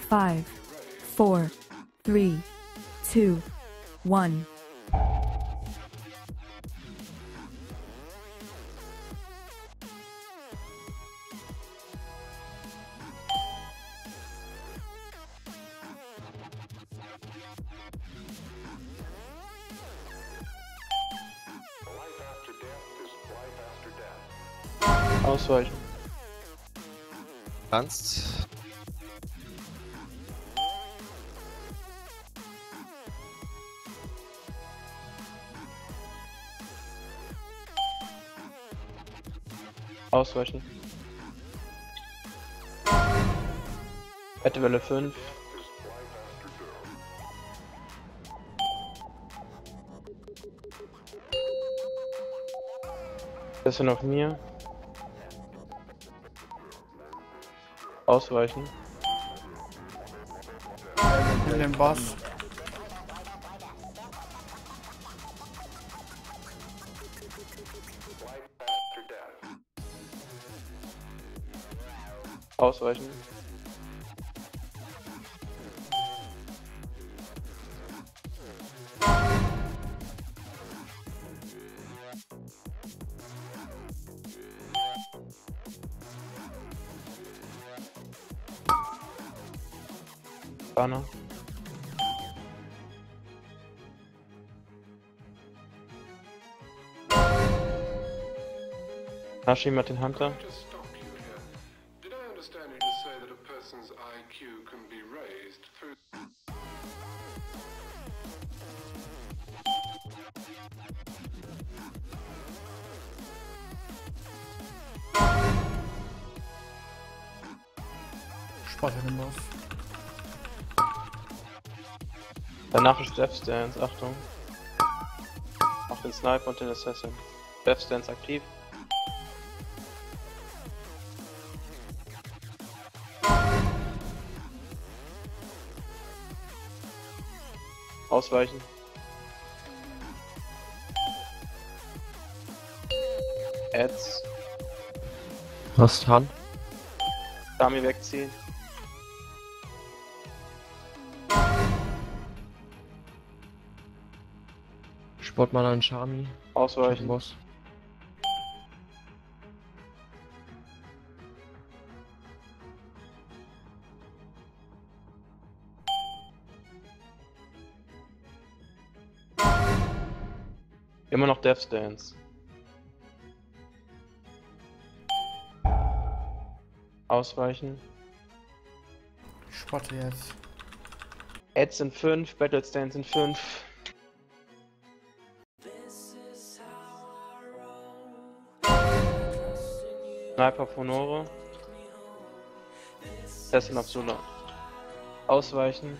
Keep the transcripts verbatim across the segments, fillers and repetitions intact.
five, four, three, two, one. Ausweichen. Kannst. Ausweichen. Welle fünf. Das sind auf mir. Ausweichen. In den Boss. Ausweichen. Banner. Hashim hat den Hunter. Spot in den Boss. Danach ist Death Stance, Achtung. Auch den Sniper und den Assassin. Death Stance aktiv. Ausweichen. Ads. Hast Hand. Dami wegziehen. Sportmann an Shami. Ausweichen. Boss. Immer noch Death Stance. Ausweichen. Spotte jetzt. Ads sind fünf, Battle Stance sind fünf. Sniper Fonore. Assassin auf Sula. Ausweichen.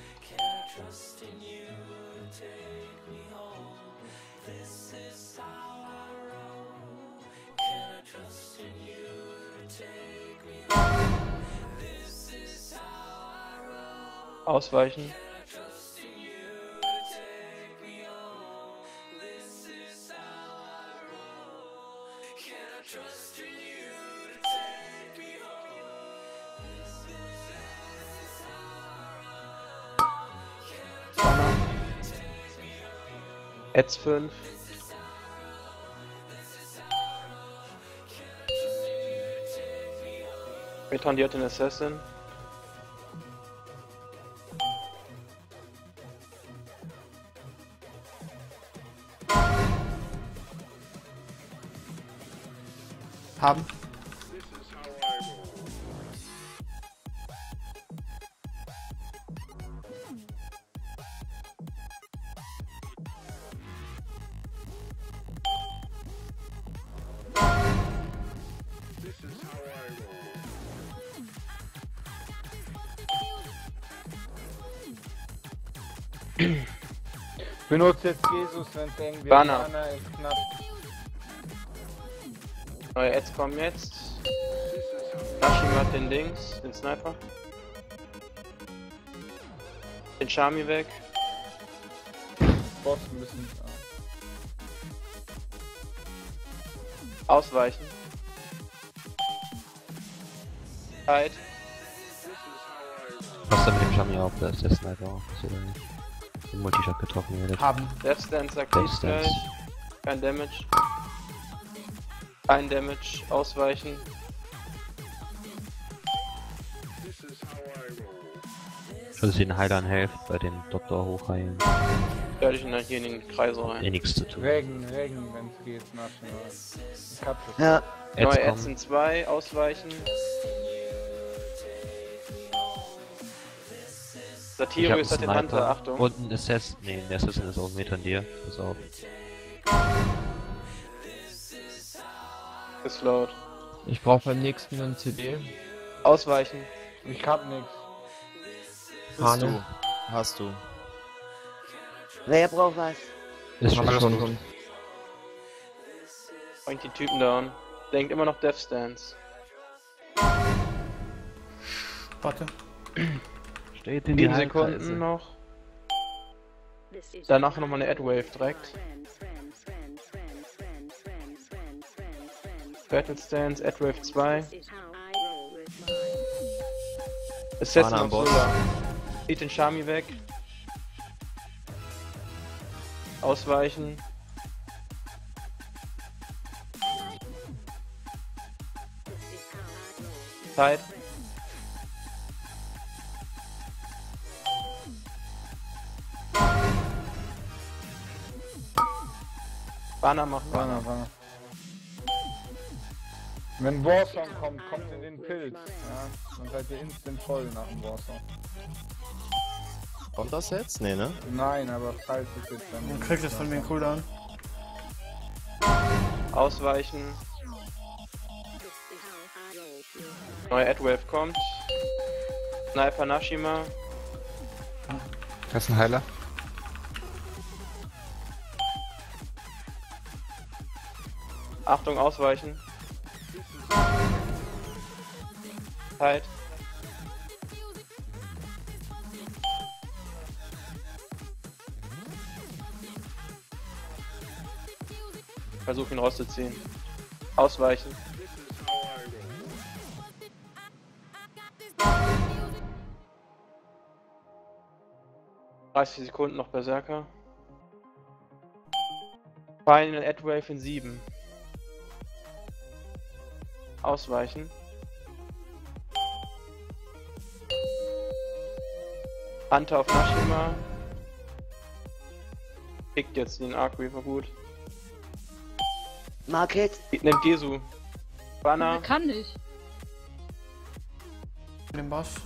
Ausweichen. Ads fünf. Retardiert den Assassin. Haben. Benutzt jetzt Jesus, wenn es eng wird. Banner. Banner ist knapp. Neue Ads kommen jetzt. Hashim hat den Dings, den Sniper. Den Shami weg. Boss müssen. Ausweichen. Zeit. Was da mit dem Shami auch, da ist der Sniper auch, dass ihr da nicht den Multishot getroffen werdet. Haben. Death Stance aktiv Death Stance. gleich. Kein Damage. Kein Damage. Ausweichen. Dass ihr den Heilern helft, bei den Doktor hochheilen. Stell dich in hier in den Kreis rein. Eh nichts zu tun. Regen, Regen, wenn es geht, national. Ich hab das. Ja, Neue Ads Ads kommen. in zwei. Ausweichen. Ich hab Satirius hat einen den Hunter. Sniper Achtung. und ein Assassin. Nee, der Assassin ist auf dem Meter an dir. Pass auf. Geslowt. Ich brauche beim nächsten einen C D. Ausweichen. Ich hab nix. bist du. Fahne. Hast du. Wer braucht was? Ist schon Alles schon. gut. Bringt die Typen down. Denkt immer noch Death Stance. Warte. Steht in sieben Sekunden noch. Danach nochmal eine Adwave direkt. Battle Stance, Adwave zwei. Assassin Fahne am auf Boss. Solar. Zieht den Shami weg. Ausweichen. Zeit. Banner macht Banner. Wanne, Wanne. Wenn Warsong kommt, kommt in den Pilz. Ja, dann seid ihr instant voll nach dem Warsong. Kommt das jetzt? Nee, ne? Nein, aber falls es jetzt dann... Dann kriegt das von mir einen Cooldown. Ausweichen. Neue Adwave kommt. Sniper Nashima. Das ist ein Heiler. Achtung, ausweichen. Zeit. Versuch ihn rauszuziehen. Ausweichen. dreißig Sekunden noch Berserker. Final Adwave in sieben. Ausweichen. Hunter auf Nashima. Pickt jetzt den Arc Reaver gut. Market. Nimmt Gesu. Banner. Kann nicht. Den Boss.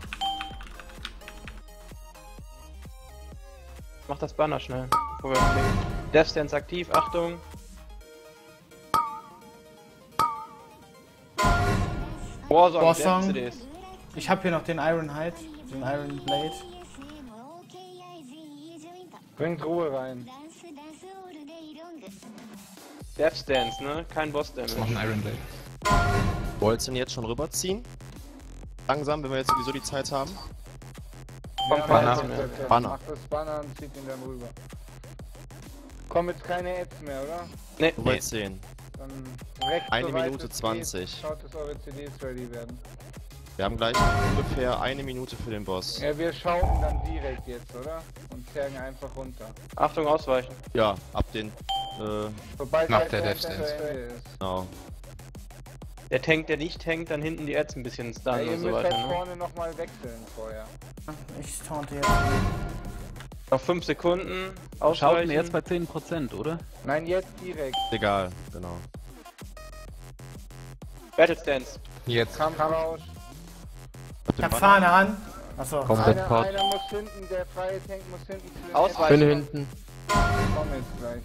Mach das Banner schnell. bevor wir umlegen. Death Stance aktiv. Achtung. Warsong. Warsong. C Ds. Ich hab hier noch den Iron Hide, den Iron Blade. Bringt Ruhe rein. Death Stance, ne? Kein Boss Damage. Noch ein Iron Blade. Wollt's denn jetzt schon rüberziehen? Langsam, wenn wir jetzt sowieso die Zeit haben. Kommt Ja, kein macht Ads mehr. das, Banner. Macht das Banner und zieht ihn dann rüber. Kommen jetzt keine Ads mehr, oder? Ne, Nummer nee. zehn. Dann rechts Eine so weit Minute es zwanzig. geht, schaut, dass eure C Ds ready werden. Wir haben gleich ungefähr eine Minute für den Boss. Ja, wir schauen dann direkt jetzt, oder? Und zergen einfach runter. Achtung, ausweichen. Ja, ab den. Äh, Sobald Nach halt der der Death Ende Stance. ist. genau. Der Tank, der nicht tankt, dann hinten die Ads ein bisschen Ja, stunnen ihr und so müsst weiter. halt Ne? vorne nochmal wechseln vorher. Ich taunte jetzt. Noch fünf Sekunden. Schauten Ausweichen. jetzt bei zehn Prozent, oder? Nein, jetzt direkt. Egal, genau. Battle Stance. Jetzt. Kampfrausch. Ab Ich dem hab Banner. Fahne an. Achso. Komplett Einer, pot. einer muss hinten, der freie Tank muss hinten zu den Ausweichen. Bin hinten. Ads. Komm jetzt gleich.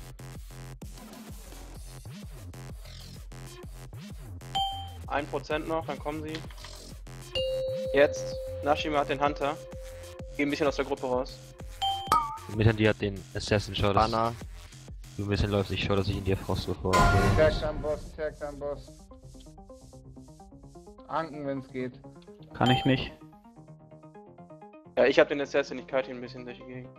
ein Prozent noch, dann kommen sie. Jetzt. Nashima hat den Hunter. Geh ein bisschen aus der Gruppe raus. Mit an dir hat den Assassin, schau, dass Banner. du ein bisschen läufst. Ich schau, dass ich in dir frost bevor. Zergt am Boss, zergt am Boss. Anken, wenn's geht. Kann ich nicht. Ja, ich hab den Assassin, ich kite ihn ein bisschen durch die Gegend.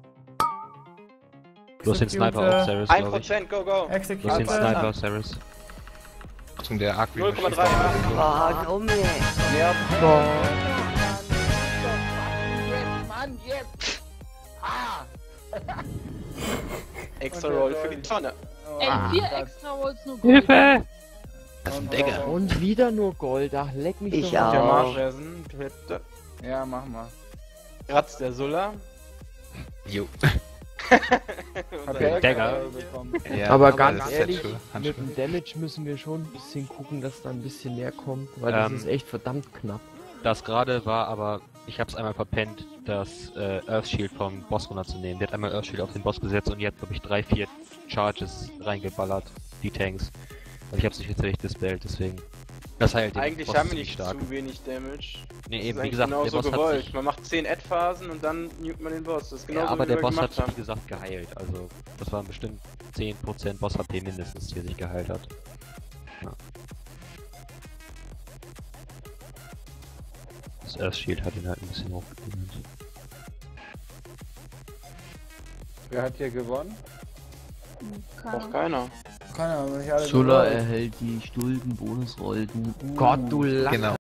Du hast den Sniper Execute, auf Ceres, ein glaube ich. Prozent, go, go! Du hast den Execute. Sniper auf Ceres. Achtung, der Arc null Komma drei. Oh, komm her. Ja, Extra Und der Roll für soll- die Tonne. Oh, Ey, vier Gott. extra Rolls nur gut. Hilfe! Das ist ein Und Dagger. so. Und wieder nur Gold, ach leck mich Ich doch mal. Der auch. Marschressen, bitte. Ja, mach mal. Ratz der Sulla. Jo. Hat der Dagger. extra bekommen. Ja, Aber das ganz ist ehrlich, Handschuhe. mit Handschuhe. dem Damage müssen wir schon ein bisschen gucken, dass da ein bisschen mehr kommt, weil das Ähm, ist echt verdammt knapp. Das gerade war aber, ich hab's einmal verpennt, das äh, Earthshield vom Boss runterzunehmen. Der hat einmal Earthshield auf den Boss gesetzt und jetzt glaube ich drei, vier Charges reingeballert, die Tanks. Also ich hab's nicht rechtzeitig dispelled, deswegen. Das heilt den Eigentlich Boss haben wir ziemlich nicht stark. zu wenig Damage. Nee, Das eben, ist wie eigentlich gesagt, genau der so Boss hat gewollt. sich, Man macht zehn Ad-Phasen und dann nukt man den Boss. Das ist genau ja, so, aber wie der wir Boss hat gemacht sich, haben. wie gesagt, geheilt. Also, das waren bestimmt zehn Prozent Boss-H P mindestens, die er sich geheilt hat. Ja. Das Earthshield hat ihn halt ein bisschen hochgedient. Wer hat hier gewonnen? Auch keiner. Keine Ahnung, nicht alle Sulla gewollt. erhält die Stulden Bonusroll, du Gott, du Lack. Genau.